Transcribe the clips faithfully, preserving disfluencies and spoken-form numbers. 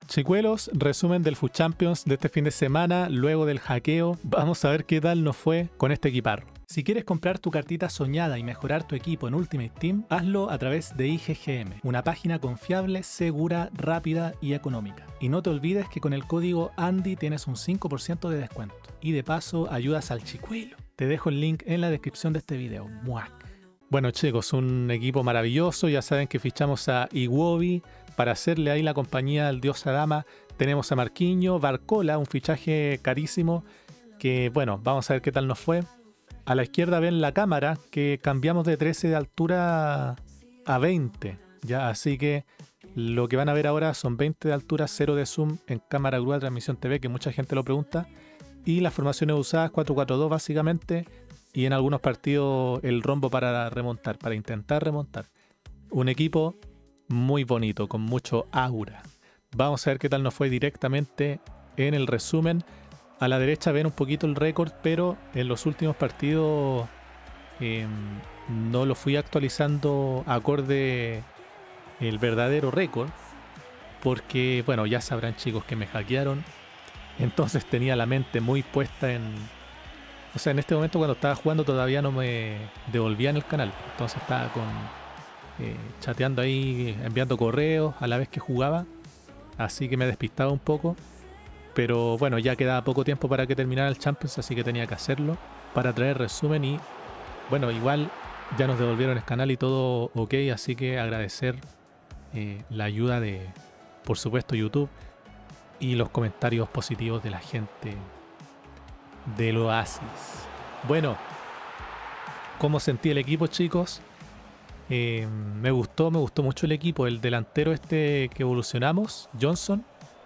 Chicuelos, resumen del Food Champions de este fin de semana, luego del hackeo. Vamos a ver qué tal nos fue con este equiparro. Si quieres comprar tu cartita soñada y mejorar tu equipo en Ultimate Team, hazlo a través de I G G M, una página confiable, segura, rápida y económica. Y no te olvides que con el código Andy tienes un cinco por ciento de descuento. Y de paso ayudas al chicuelo. Te dejo el link en la descripción de este video. ¡Muac! Bueno chicos, un equipo maravilloso. Ya saben que fichamos a Iwobi para hacerle ahí la compañía al dios Adama. Tenemos a Marquinhos, Barcola, un fichaje carísimo que, bueno, vamos a ver qué tal nos fue. A la izquierda ven la cámara que cambiamos de trece de altura a veinte. Ya, así que lo que van a ver ahora son veinte de altura, cero de zoom en cámara grúa transmisión T V, que mucha gente lo pregunta. Y las formaciones usadas cuatro cuatro dos básicamente. Y en algunos partidos el rombo para remontar, para intentar remontar. Un equipo muy bonito, con mucho aura. Vamos a ver qué tal nos fue directamente en el resumen. A la derecha ven un poquito el récord, pero en los últimos partidos eh, no lo fui actualizando acorde el verdadero récord. Porque, bueno, ya sabrán chicos que me hackearon. Entonces tenía la mente muy puesta en... O sea, en este momento cuando estaba jugando todavía no me devolvían el canal. Entonces estaba con eh, chateando ahí, enviando correos a la vez que jugaba. Así que me despistaba un poco. Pero bueno, ya quedaba poco tiempo para que terminara el Champions, así que tenía que hacerlo para traer resumen. Y bueno, igual ya nos devolvieron el canal y todo ok. Así que agradecer eh, la ayuda de, por supuesto, YouTube y los comentarios positivos de la gente del Oasis. Bueno, ¿cómo sentí el equipo, chicos? Eh, me gustó, me gustó mucho el equipo. El delantero este que evolucionamos, Johnson,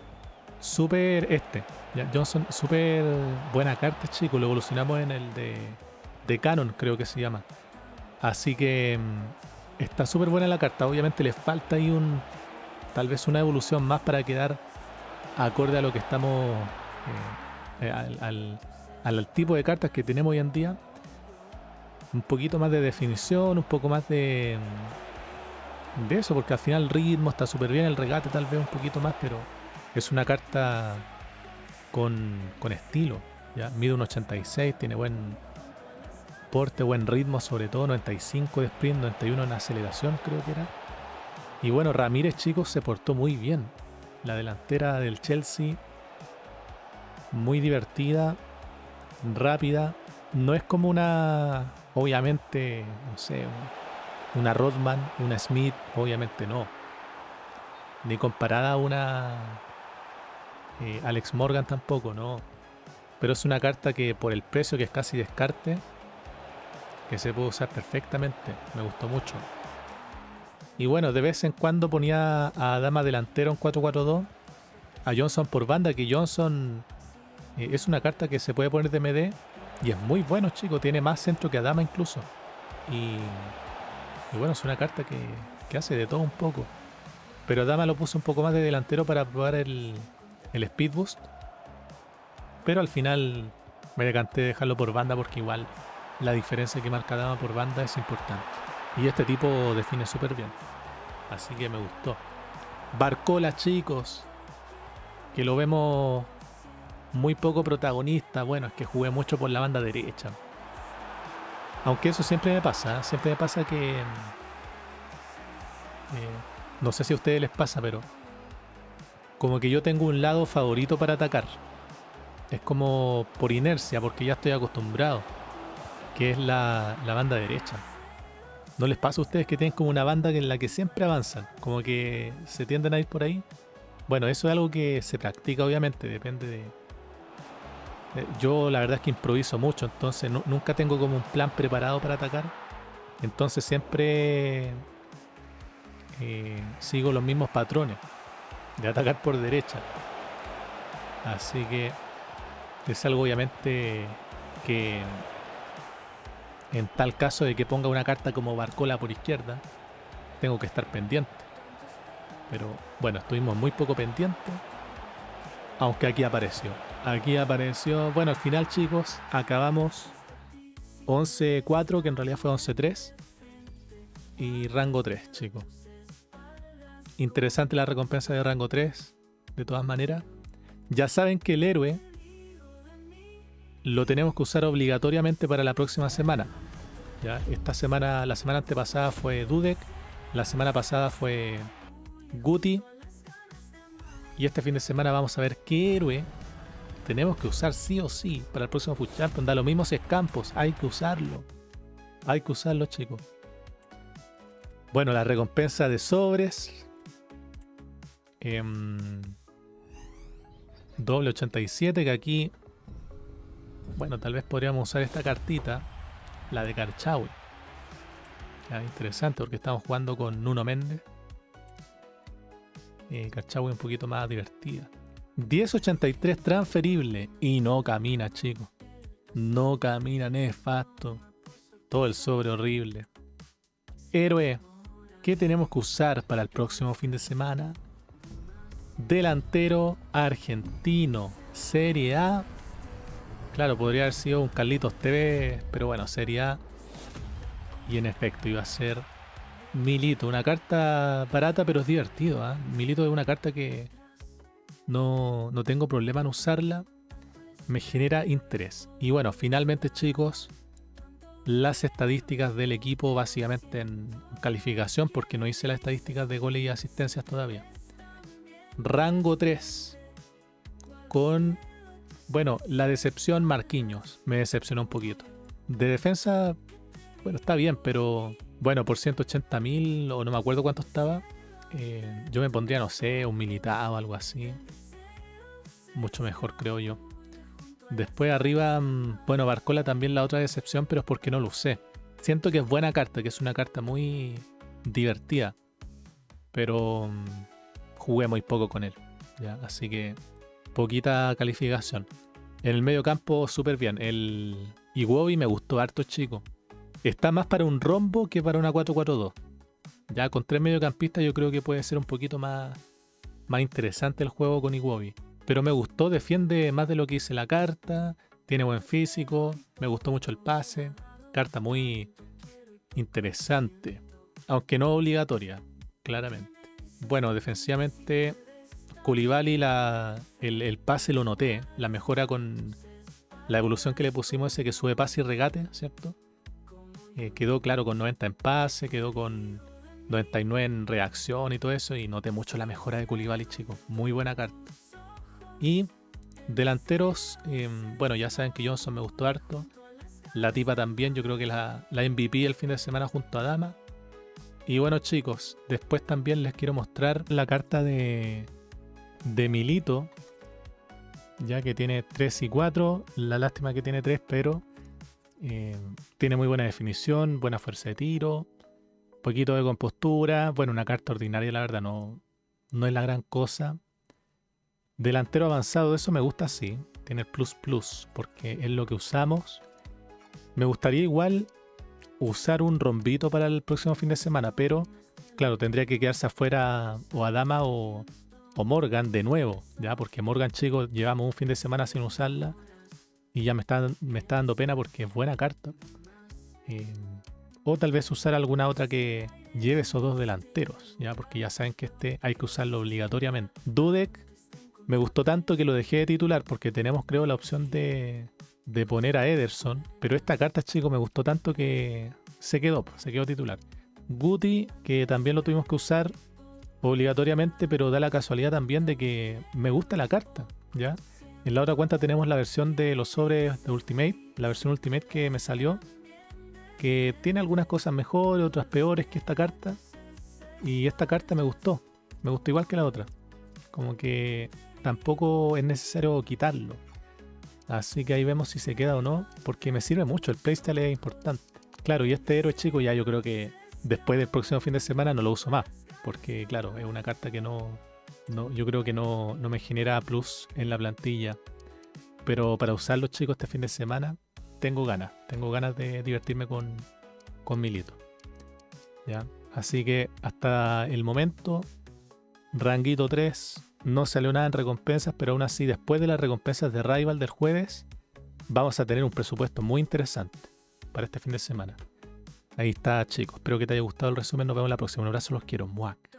súper este. Ya, Johnson, súper buena carta, chicos. Lo evolucionamos en el de, de Canon, creo que se llama. Así que mm, está súper buena la carta. Obviamente le falta ahí un, tal vez una evolución más para quedar acorde a lo que estamos, eh, eh, al, al al tipo de cartas que tenemos hoy en día. Un poquito más de definición, un poco más de de eso, porque al final el ritmo está súper bien, el regate tal vez un poquito más, pero es una carta con, con estilo, ¿ya? Mide un ochenta y seis, tiene buen porte, buen ritmo, sobre todo noventa y cinco de sprint, noventa y uno en aceleración creo que era. Y bueno, Ramírez, chicos, se portó muy bien. La delantera del Chelsea, muy divertida, rápida. No es como una, obviamente, no sé, una Rodman, una Smith, obviamente no. Ni comparada a una eh, Alex Morgan tampoco, no. Pero es una carta que por el precio, que es casi descarte, que se puede usar perfectamente. Me gustó mucho. Y bueno, de vez en cuando ponía a Dama delantero en cuatro cuatro dos, a Johnson por banda, que Johnson eh, es una carta que se puede poner de M D y es muy bueno, chicos. Tiene más centro que a Dama incluso. Y, y bueno, es una carta que, que hace de todo un poco. Pero Dama lo puso un poco más de delantero para probar el, el Speed Boost. Pero al final me decanté de dejarlo por banda, porque igual la diferencia que marca Dama por banda es importante. Y este tipo define súper bien. Así que me gustó. Barcola, chicos, que lo vemos muy poco protagonista. Bueno, es que jugué mucho por la banda derecha. Aunque eso siempre me pasa, ¿eh? Siempre me pasa que... Eh, no sé si a ustedes les pasa, pero como que yo tengo un lado favorito para atacar. Es como por inercia, porque ya estoy acostumbrado, que es la, la banda derecha. ¿No les pasa a ustedes que tienen como una banda en la que siempre avanzan? Como que se tienden a ir por ahí. Bueno, eso es algo que se practica, obviamente, depende de... Yo la verdad es que improviso mucho, entonces no, nunca tengo como un plan preparado para atacar. Entonces siempre eh, sigo los mismos patrones de atacar por derecha. Así que es algo obviamente que en tal caso de que ponga una carta como Barcola por izquierda, tengo que estar pendiente. Pero bueno, estuvimos muy poco pendientes. Aunque aquí apareció. Aquí apareció. Bueno, al final, chicos, acabamos once cuatro, que en realidad fue once tres. Y rango tres, chicos. Interesante la recompensa de rango tres. de todas maneras. Ya saben que el héroe lo tenemos que usar obligatoriamente para la próxima semana. Ya, esta semana, la semana antepasada fue Dudek, la semana pasada fue Guti, y este fin de semana vamos a ver qué héroe tenemos que usar sí o sí para el próximo Foot Champions. Da lo mismo si es Campos, hay que usarlo. Hay que usarlo, chicos. Bueno, la recompensa de sobres. Eh, doble ochenta y siete, que aquí... Bueno, tal vez podríamos usar esta cartita, la de Carchaui. Ya, interesante, porque estamos jugando con Nuno Méndez. Eh, Carchaui un poquito más divertida. diez ochenta y tres transferible. Y no camina, chicos. No camina, nefasto. Todo el sobre horrible. Héroe. ¿Qué tenemos que usar para el próximo fin de semana? Delantero argentino. Serie A. Claro, podría haber sido un Carlitos T V, pero bueno, Serie A. Y en efecto, iba a ser Milito. Una carta barata, pero es divertido, ¿eh? Milito es una carta que no, no tengo problema en usarla. Me genera interés. Y bueno, finalmente, chicos, las estadísticas del equipo básicamente en calificación, porque no hice las estadísticas de goles y asistencias todavía. Rango tres. Con... Bueno, la decepción Marquinhos me decepcionó un poquito. De defensa, bueno, está bien, pero bueno, por ciento ochenta mil o no me acuerdo cuánto estaba, eh, yo me pondría, no sé, un Militao o algo así. Mucho mejor, creo yo. Después arriba, bueno, Barcola también la otra decepción, pero es porque no lo usé. Siento que es buena carta, que es una carta muy divertida, pero um, jugué muy poco con él, ¿ya? Así que poquita calificación. En el medio campo súper bien. El Iwobi me gustó harto, chico. Está más para un rombo que para una cuatro cuatro dos. Ya con tres mediocampistas yo creo que puede ser un poquito más, más interesante el juego con Iwobi. Pero me gustó, defiende más de lo que dice la carta. Tiene buen físico. Me gustó mucho el pase. Carta muy interesante. Aunque no obligatoria, claramente. Bueno, defensivamente... Koulibaly, la, el, el pase lo noté, la mejora con la evolución que le pusimos, ese que sube pase y regate, ¿cierto? Eh, quedó claro con noventa en pase, quedó con noventa y nueve en reacción y todo eso, y noté mucho la mejora de Koulibaly, chicos. Muy buena carta. Y delanteros, eh, bueno, ya saben que Johnson me gustó harto. La tipa también, yo creo que la, la M V P el fin de semana junto a Dama. Y bueno, chicos, después también les quiero mostrar la carta de... de Milito, ya que tiene tres y cuatro, la lástima que tiene tres, pero eh, tiene muy buena definición, buena fuerza de tiro, poquito de compostura, bueno, una carta ordinaria, la verdad, no, no es la gran cosa. Delantero avanzado, eso me gusta, sí, tiene el plus plus, porque es lo que usamos. Me gustaría igual usar un rombito para el próximo fin de semana, pero claro, tendría que quedarse afuera o Adama o O Morgan de nuevo, ya, porque Morgan, chicos, llevamos un fin de semana sin usarla y ya me está, me está dando pena porque es buena carta. Eh, o tal vez usar alguna otra que lleve esos dos delanteros, ya, porque ya saben que este hay que usarlo obligatoriamente. Dudek me gustó tanto que lo dejé de titular porque tenemos, creo, la opción de, de poner a Ederson, pero esta carta, chicos, me gustó tanto que se quedó, se quedó titular. Guti, que también lo tuvimos que usar obligatoriamente, pero da la casualidad también de que me gusta la carta, ¿ya? En la otra cuenta tenemos la versión de los sobres de Ultimate, la versión Ultimate que me salió, que tiene algunas cosas mejores, otras peores que esta carta, y esta carta me gustó, me gustó igual que la otra, como que tampoco es necesario quitarlo, así que ahí vemos si se queda o no, porque me sirve mucho, el playstyle es importante. Claro, y este héroe, chico, ya yo creo que después del próximo fin de semana no lo uso más, porque claro, es una carta que no, no yo creo que no, no me genera plus en la plantilla. Pero para usarlo, chicos, este fin de semana tengo ganas. Tengo ganas de divertirme con, con Milito, ¿ya? Así que hasta el momento, ranguito tres, no salió nada en recompensas, pero aún así, después de las recompensas de Rival del jueves, vamos a tener un presupuesto muy interesante para este fin de semana. Ahí está, chicos. Espero que te haya gustado el resumen. Nos vemos la próxima. Un abrazo, los quiero. Muac.